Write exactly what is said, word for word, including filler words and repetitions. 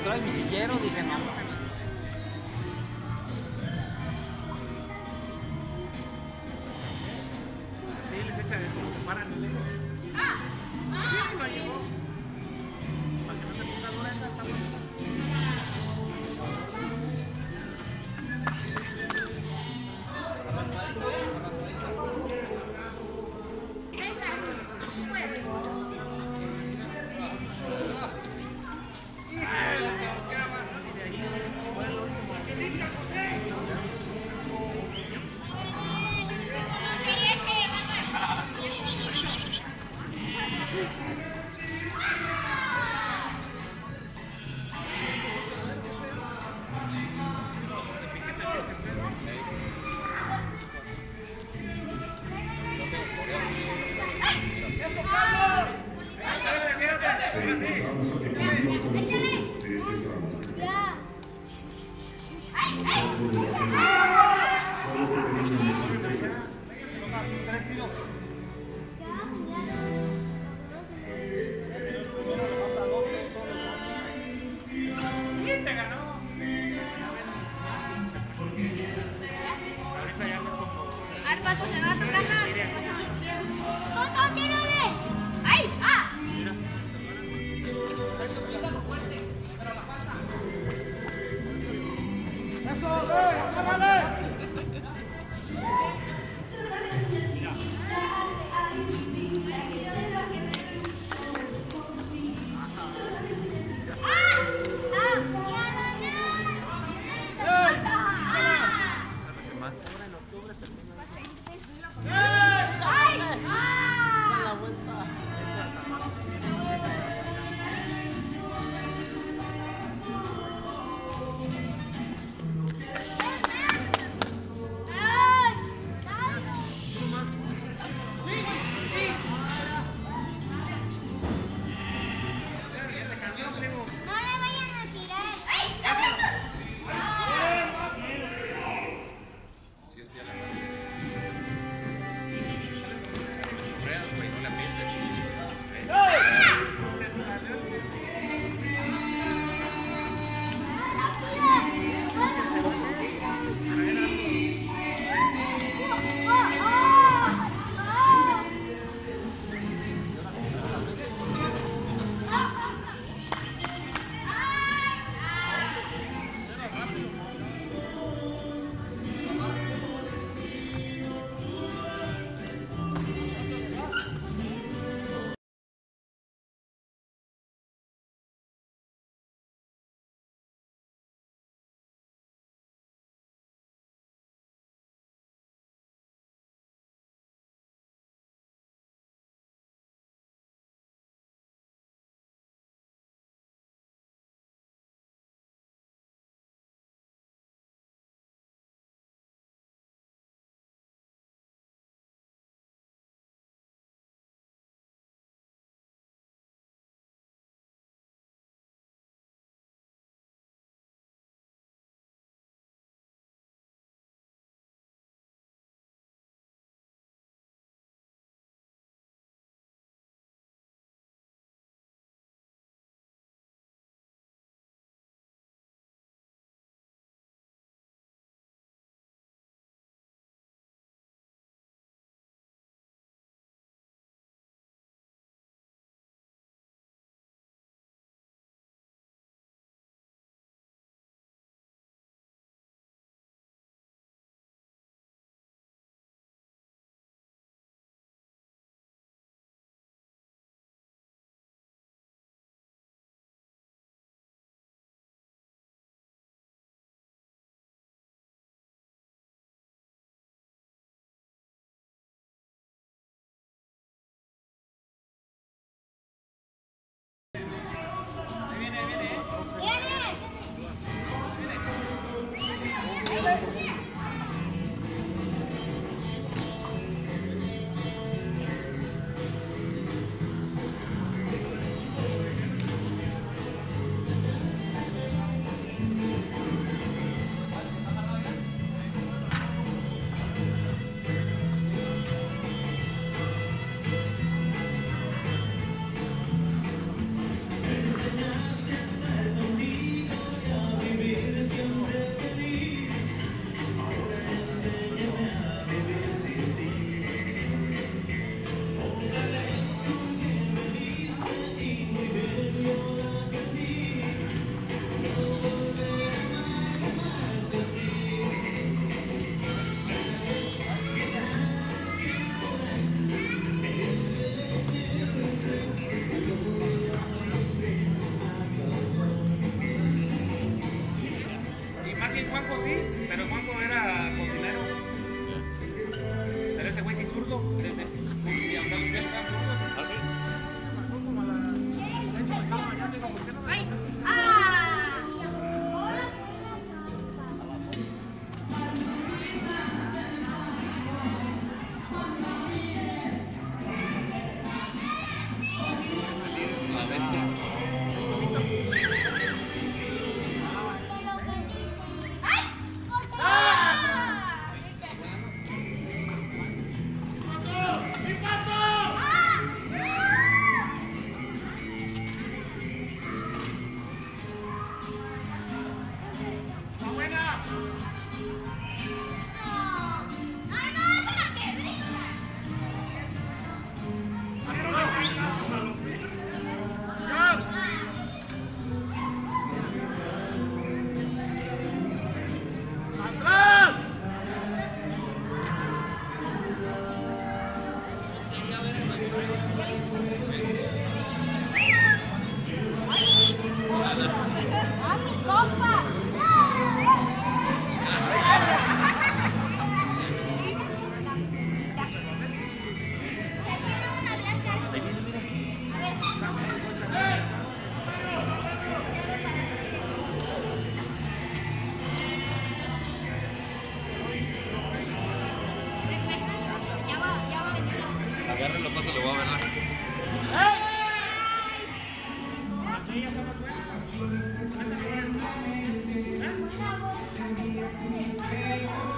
encontró el sillero, dije no. Sí, les echa de como se paran el ego. ¡Ah! Sí, lo llevó. Para que no se ponga dura esta, está buena. Arpato se va a tocar la ¡Toto, tírale! ¡Ay! ¡Ah! Eso, pídalo fuerte. Pero la falta. ¡Eso! ¡Eh! ¡Agárrale! Juanjo sí, pero Juanjo era cocinero. Pero ese güey sí zurdo, desde y aunque los pies sean zurdos. ¿Ah, sí? Como a las ocho de la mañana, digo, ¿por qué no me ¡Ay! ¡Ah! La bestia. ¡Ay! ¡Corta! ¡Mi pato! ¡Ah! ¡Está buena! ¡No! ¡Ay, no! ¡Se la quebré! ¡Atrás! ¡Ah, mi compa! Ya va, ya va a venir. Agárrenlo cuando le voy a verla. Ella está más buena. ¿Eh?